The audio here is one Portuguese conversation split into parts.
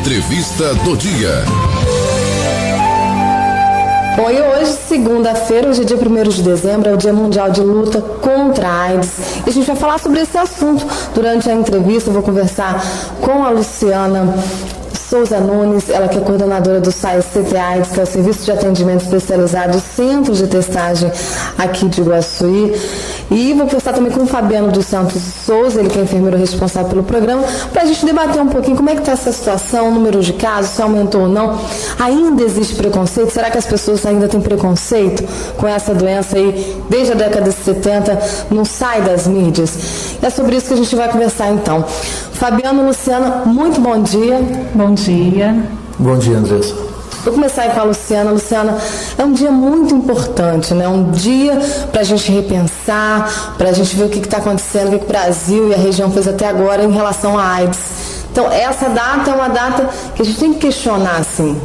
Entrevista do dia. Bom, e hoje, segunda-feira, hoje é dia 1º de dezembro, é o Dia Mundial de Luta contra a AIDS. E a gente vai falar sobre esse assunto. Durante a entrevista, eu vou conversar com a Luciana Souza Nunes, ela que é coordenadora do SAI-CT-AIDS, que é o Serviço de Atendimento Especializado, Centro de Testagem aqui de Iguaçuí. E vou conversar também com o Fabiano dos Santos Souza, ele que é enfermeiro responsável pelo programa, para a gente debater um pouquinho como é que está essa situação, o número de casos, se aumentou ou não. Ainda existe preconceito? Será que as pessoas ainda têm preconceito com essa doença aí, desde a década de 70, não sai das mídias? E é sobre isso que a gente vai conversar então. Fabiano, Luciana, muito bom dia. Bom dia. Bom dia, Andressa. Vou começar aí com a Luciana. Luciana, é um dia muito importante, né? Um dia para a gente repensar, para a gente ver o que está acontecendo, o que o Brasil e a região fez até agora em relação à AIDS. Então, essa data é uma data que a gente tem que questionar, assim.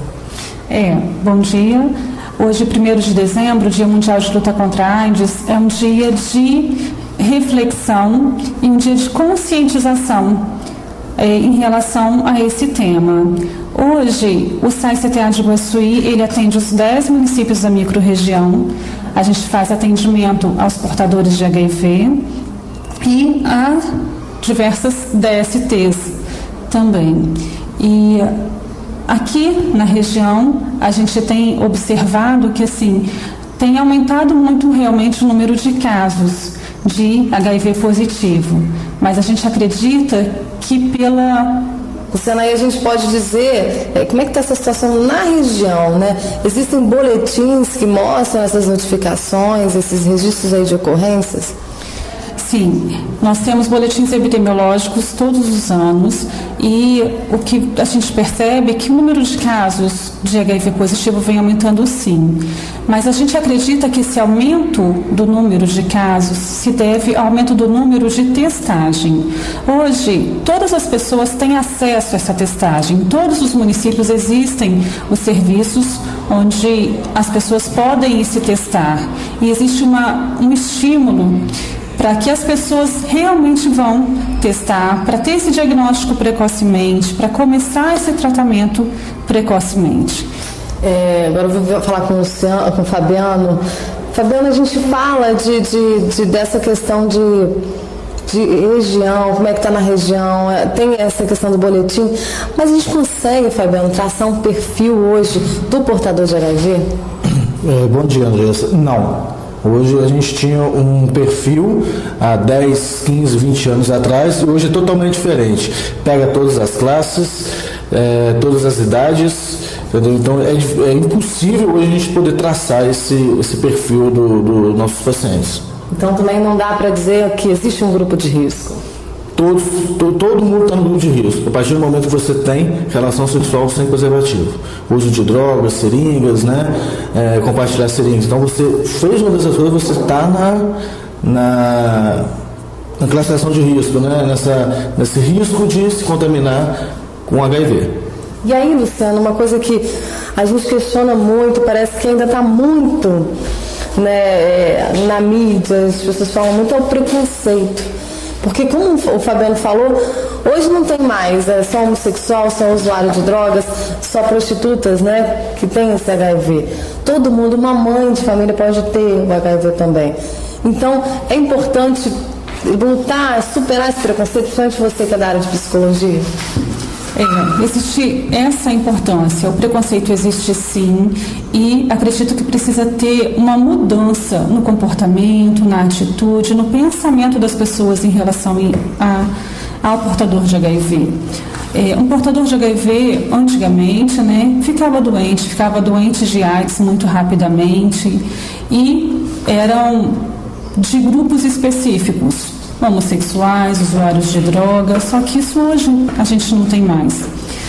Bom dia. Hoje, 1º de dezembro, Dia Mundial de Luta contra a AIDS, é um dia de reflexão e um dia de conscientização em relação a esse tema. Hoje, o SAI-CTA de Iguaçuí, ele atende os 10 municípios da microrregião. A gente faz atendimento aos portadores de HIV e a diversas DSTs também. E aqui na região, a gente tem observado que, assim, tem aumentado muito realmente o número de casos de HIV positivo. Mas a gente acredita que Luciana, aí a gente pode dizer como é que está essa situação na região, né? Existem boletins que mostram essas notificações, esses registros aí de ocorrências? Sim, nós temos boletins epidemiológicos todos os anos e o que a gente percebe é que o número de casos de HIV positivo vem aumentando sim. Mas a gente acredita que esse aumento do número de casos se deve ao aumento do número de testagem. Hoje, todas as pessoas têm acesso a essa testagem. Em todos os municípios existem os serviços onde as pessoas podem se testar. E existe um estímulo para que as pessoas realmente vão testar, para ter esse diagnóstico precocemente, para começar esse tratamento precocemente. Agora eu vou falar com o Fabiano. Fabiano, a gente fala dessa questão de região, como é que está na região, tem essa questão do boletim, mas a gente consegue, Fabiano, traçar um perfil hoje do portador de HIV? Bom dia, Andressa. Não. Hoje a gente tinha um perfil há 10, 15, 20 anos atrás e hoje é totalmente diferente. Pega todas as classes, todas as idades, entendeu? Então é impossível hoje a gente poder traçar esse perfil dos nossos pacientes. Então também não dá para dizer que existe um grupo de risco? Todo mundo está no grupo de risco. A partir do momento que você tem relação sexual sem preservativo, uso de drogas, seringas, né? Compartilhar seringas. Então você fez uma dessas coisas, você está na classificação de risco, né? Nesse risco de se contaminar com HIV. E aí, Luciano, uma coisa que a gente questiona muito, parece que ainda está muito, né, na mídia, as pessoas falam muito, é o preconceito. Porque, como o Fabiano falou, hoje não tem mais só homossexual, só usuário de drogas, só prostitutas, né, que tem esse HIV. Todo mundo, uma mãe de família pode ter o HIV também. Então, é importante lutar, superar esse preconceito, principalmente você que é da área de psicologia. Existe essa importância, o preconceito existe sim e acredito que precisa ter uma mudança no comportamento, na atitude, no pensamento das pessoas em relação ao portador de HIV. Um portador de HIV, antigamente, né, ficava doente de AIDS muito rapidamente e eram de grupos específicos, homossexuais, usuários de drogas, só que isso hoje a gente não tem mais.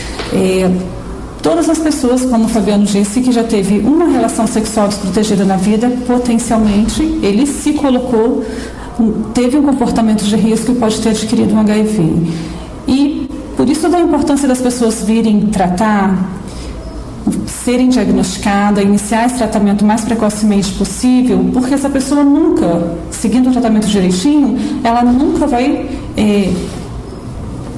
Todas as pessoas, como o Fabiano disse, que já teve uma relação sexual desprotegida na vida, potencialmente ele se colocou, teve um comportamento de risco e pode ter adquirido um HIV. E por isso da importância das pessoas virem tratar, serem diagnosticadas, iniciar esse tratamento o mais precocemente possível, porque essa pessoa nunca, seguindo o tratamento direitinho, ela nunca vai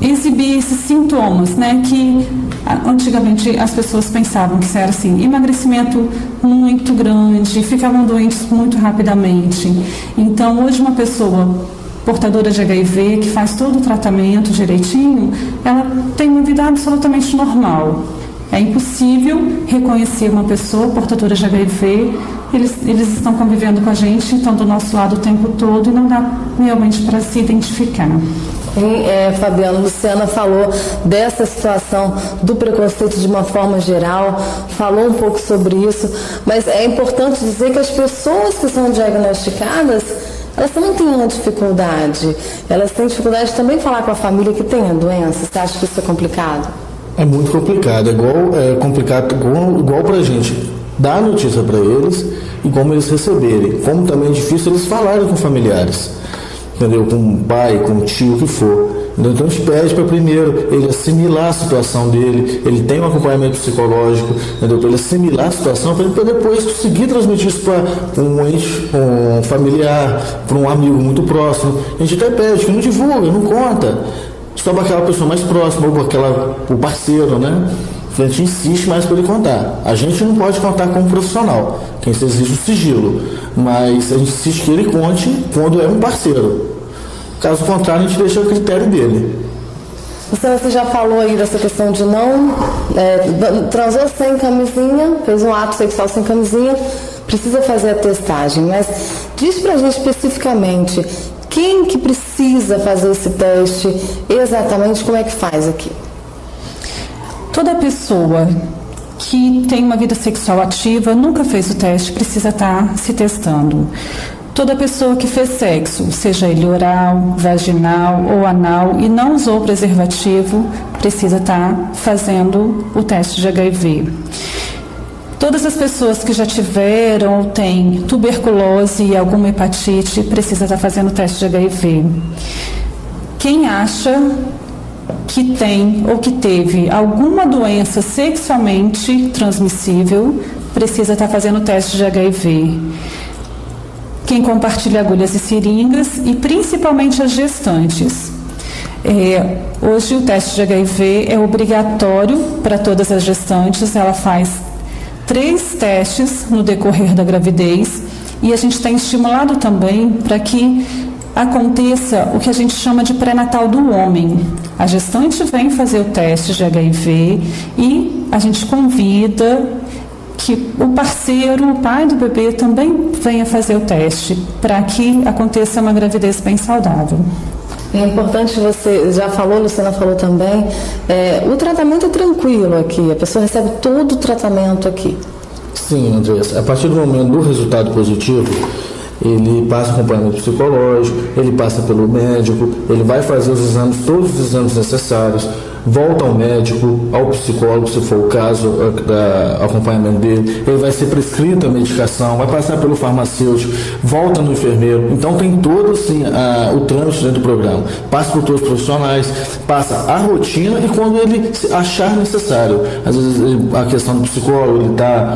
exibir esses sintomas, né, que antigamente as pessoas pensavam que era assim, emagrecimento muito grande, ficavam doentes muito rapidamente. Então, hoje uma pessoa portadora de HIV, que faz todo o tratamento direitinho, ela tem uma vida absolutamente normal. É impossível reconhecer uma pessoa portadora de HIV, eles estão convivendo com a gente, estão do nosso lado o tempo todo e não dá realmente para se identificar. Fabiana, Luciana falou dessa situação do preconceito de uma forma geral, falou um pouco sobre isso, mas é importante dizer que as pessoas que são diagnosticadas, elas também têm uma dificuldade. Elas têm dificuldade também de falar com a família que tem a doença. Você acha que isso é complicado? É muito complicado. É complicado igual pra gente dar a notícia para eles e como eles receberem. Como também é difícil eles falarem com familiares. Entendeu? Com o pai, com o tio, o que for. Então a gente pede para primeiro ele assimilar a situação dele, ele tem um acompanhamento psicológico, entendeu? Para ele assimilar a situação, para ele depois conseguir transmitir isso para um ente, um familiar, para um amigo muito próximo. A gente até pede que não divulga, não conta, só para aquela pessoa mais próxima, ou para o parceiro, né? A gente insiste mais para ele contar. A gente não pode contar como profissional, que exige o sigilo, mas a gente insiste que ele conte quando é um parceiro. Caso contrário, a gente deixa o critério dele. Você já falou aí dessa questão de não... transou sem camisinha, fez um ato sexual sem camisinha, precisa fazer a testagem. Mas diz pra gente especificamente quem que precisa fazer esse teste, exatamente como é que faz aqui? Toda pessoa que tem uma vida sexual ativa, nunca fez o teste, precisa estar se testando. Toda pessoa que fez sexo, seja ele oral, vaginal ou anal, e não usou preservativo, precisa estar fazendo o teste de HIV. Todas as pessoas que já tiveram ou têm tuberculose e alguma hepatite, precisa estar fazendo o teste de HIV. Quem acha que tem ou que teve alguma doença sexualmente transmissível, precisa estar fazendo o teste de HIV. Quem compartilha agulhas e seringas e principalmente as gestantes. Hoje o teste de HIV é obrigatório para todas as gestantes, ela faz 3 testes no decorrer da gravidez e a gente tem estimulado também para que aconteça o que a gente chama de pré-natal do homem. A gestante vem fazer o teste de HIV e a gente convida que o parceiro, o pai do bebê, também venha fazer o teste para que aconteça uma gravidez bem saudável. É importante, você já falou, Luciana falou também, o tratamento é tranquilo aqui, a pessoa recebe todo o tratamento aqui. Sim, Andressa, a partir do momento do resultado positivo, ele passa acompanhamento psicológico, ele passa pelo médico, ele vai fazer os exames, todos os exames necessários, volta ao médico, ao psicólogo, se for o caso, acompanhamento dele, ele vai ser prescrita a medicação, vai passar pelo farmacêutico, volta no enfermeiro, então tem todo assim, o trâmite dentro do programa, passa por todos os profissionais, passa a rotina e quando ele achar necessário, às vezes a questão do psicólogo, ele está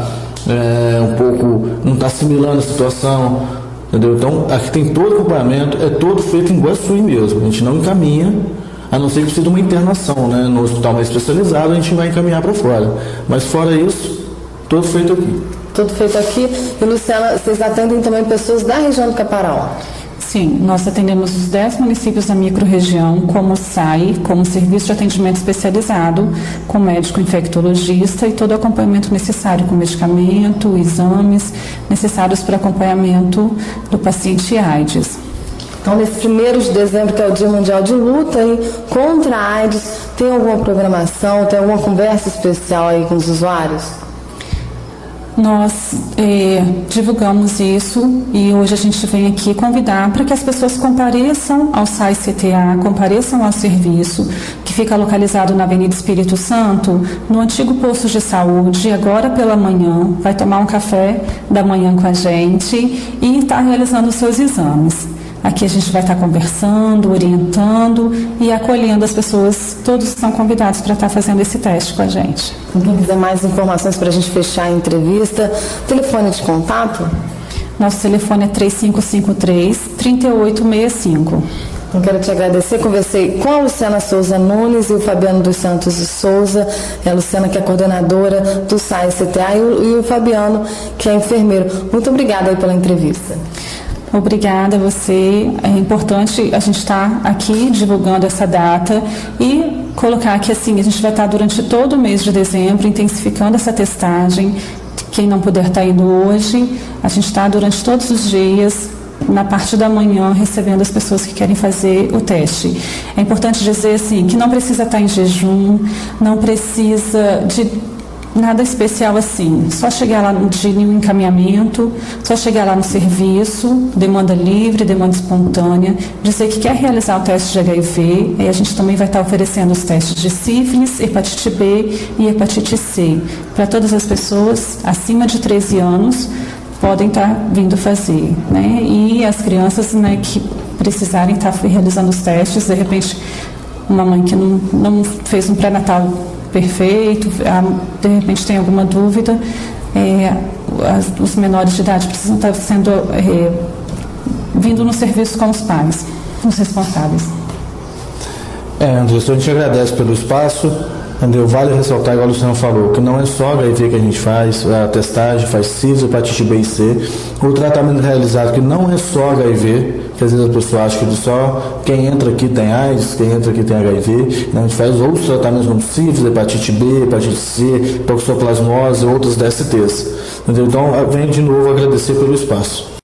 não está assimilando a situação, entendeu? Então aqui tem todo o acompanhamento, é todo feito em Iguaçu mesmo, a gente não encaminha, a não ser que precise de uma internação, né? No hospital mais especializado a gente vai encaminhar para fora, mas fora isso, tudo feito aqui. Tudo feito aqui. E Luciana, vocês atendem também pessoas da região do Caparaó? Sim, nós atendemos os 10 municípios da microrregião como SAI, como serviço de atendimento especializado, com médico infectologista e todo o acompanhamento necessário com medicamento, exames necessários para acompanhamento do paciente AIDS. Então, nesse 1º de dezembro, que é o Dia Mundial de Luta aí contra a AIDS, tem alguma programação, tem alguma conversa especial aí com os usuários? Nós divulgamos isso e hoje a gente vem aqui convidar para que as pessoas compareçam ao SAI CTA, compareçam ao serviço, que fica localizado na Avenida Espírito Santo, no antigo posto de saúde, agora pela manhã, vai tomar um café da manhã com a gente e está realizando os seus exames. Aqui a gente vai estar conversando, orientando e acolhendo as pessoas. Todos estão convidados para estar fazendo esse teste com a gente. Quem quiser mais informações para a gente fechar a entrevista, telefone de contato? Nosso telefone é 3553-3865. Eu quero te agradecer. Conversei com a Luciana Souza Nunes e o Fabiano dos Santos de Souza. A Luciana, que é coordenadora do SAI-CTA, e o Fabiano, que é enfermeiro. Muito obrigada aí pela entrevista. Obrigada a você. É importante a gente estar aqui divulgando essa data e colocar que assim, a gente vai estar durante todo o mês de dezembro intensificando essa testagem. Quem não puder estar indo hoje, a gente está durante todos os dias, na parte da manhã, recebendo as pessoas que querem fazer o teste. É importante dizer assim, que não precisa estar em jejum, não precisa de nada especial assim, só chegar lá no dia de encaminhamento, só chegar lá no serviço, demanda livre, demanda espontânea, dizer que quer realizar o teste de HIV, e a gente também vai estar oferecendo os testes de sífilis, hepatite B e hepatite C, para todas as pessoas acima de 13 anos, podem estar vindo fazer, né? E as crianças, né, que precisarem estar realizando os testes, de repente, uma mãe que não fez um pré-natal perfeito, de repente tem alguma dúvida, os menores de idade precisam estar sendo vindo no serviço com os pais, os responsáveis. Anderson, a gente agradece pelo espaço. Entendeu? Vale ressaltar, igual o Luciano falou, que não é só HIV que a gente faz, a testagem, faz sífilis, hepatite B e C. O tratamento realizado que não é só HIV, que às vezes a pessoa acha que só quem entra aqui tem AIDS, quem entra aqui tem HIV. A gente faz outros tratamentos como sífilis, hepatite B, hepatite C, toxoplasmose, outros DSTs. Entendeu? Então, venho de novo agradecer pelo espaço.